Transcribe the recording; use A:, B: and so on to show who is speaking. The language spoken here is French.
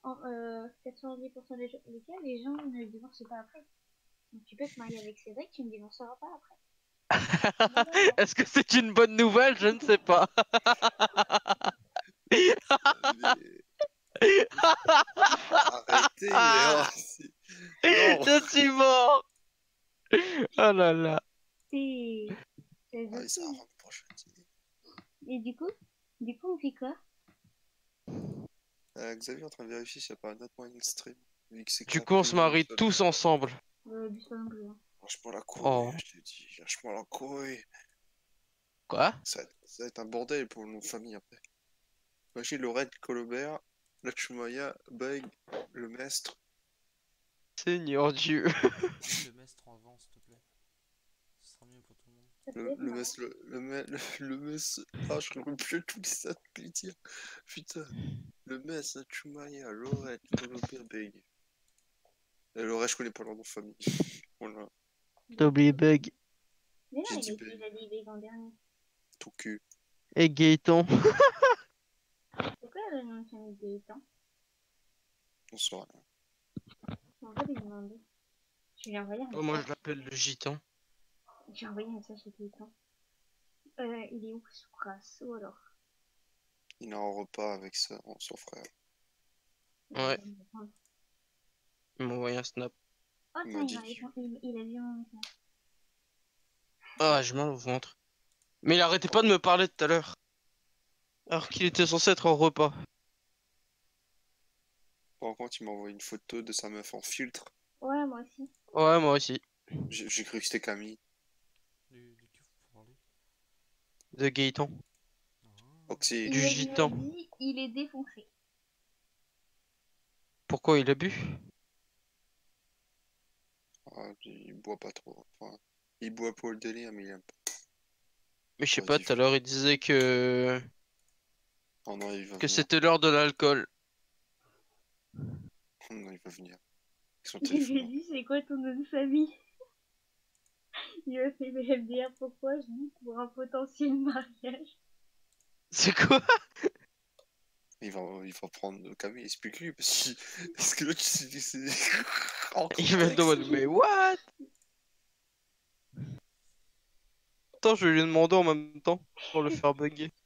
A: 90% des cas, les gens ne divorcent pas après. Donc tu peux te marier avec Cédric, tu ne divorceras pas après.
B: Est-ce que c'est une bonne nouvelle? Je ne sais pas.
C: Arrêtez, oh, non.
B: Je suis mort. Oh là là.
C: Ah, ça va rendre prochain.
A: Et du coup, on fait quoi?
C: Xavier est en train de vérifier s'il n'y a pas un autre moyen de stream. Vu que c'est
B: Du coup, on se marie
C: seul.
B: tous ensemble.
A: Du sol anglais.
C: Lâche-moi la couille,
B: Oh.
C: je t'ai dit, lâche-moi la couille.
B: Quoi?
C: Ça va être un bordel pour nos familles après. Imagine Lorette, Colobert, la Chumaya, Bug, le Mestre.
B: Seigneur Dieu.
D: Le mestre en avant, s'il te plaît. Ce sera mieux pour tout le monde.
C: Le Mestre, le Mestre. Ah, je ne plus tout ça de plaisir. Putain. Le Mestre, la Chumaya, Lorette, Colobert, Bug. Lorette, je connais pas leur nom de famille. Voilà.
B: T'as oublié Bug.
A: Mais non,
C: J'ai dit
A: il a dit Beg en dernier.
C: Tout cul.
B: Et Gaëtan.
A: C'est quoi le nom de famille de Gaëtan?
C: On saura rien.
A: On va lui demander. Je lui ai envoyé un message.
B: Oh, moi je l'appelle le gitan.
A: J'ai envoyé un message à Gaëtan. Il est où ce braceau alors?
C: Il est en repas avec son frère.
B: Ouais. Il m'a envoyé un snap.
A: Oh
C: Il
A: tiens,
C: m'a dit
A: il a vu mon message.
B: Ah, j'ai mal au ventre. Mais il arrêtait pas de me parler tout à l'heure. Alors qu'il était censé être en repas.
C: Par contre, il m'a envoyé une photo de sa meuf en filtre.
A: Ouais, moi aussi.
B: Ouais, moi aussi.
C: J'ai cru que c'était Camille.
D: De qui vous parlez?
B: De Gaëtan.
C: Oxy.
B: Du gitan.
A: Dit, il est défoncé.
B: Pourquoi il a bu?
C: Ah, il boit pas trop. Enfin, il boit pour le délire, mais il aime pas.
B: Mais je sais pas, tout à l'heure il disait que...
C: Oh non, il va
B: Que
C: venir.
B: c'était l'heure de l'alcool.
C: Oh non, il va venir. Avec son
A: Je lui ai
C: téléphone.
A: dit, c'est quoi ton nom de famille? Il m'a fait MDR, pourquoi? Je dis, pour un potentiel mariage.
B: C'est quoi?
C: Il va prendre Camille, explique-lui, parce que là, tu sais, c'est...
B: Il va me demander, mais what? Attends, je vais lui demander en même temps pour le faire bugger.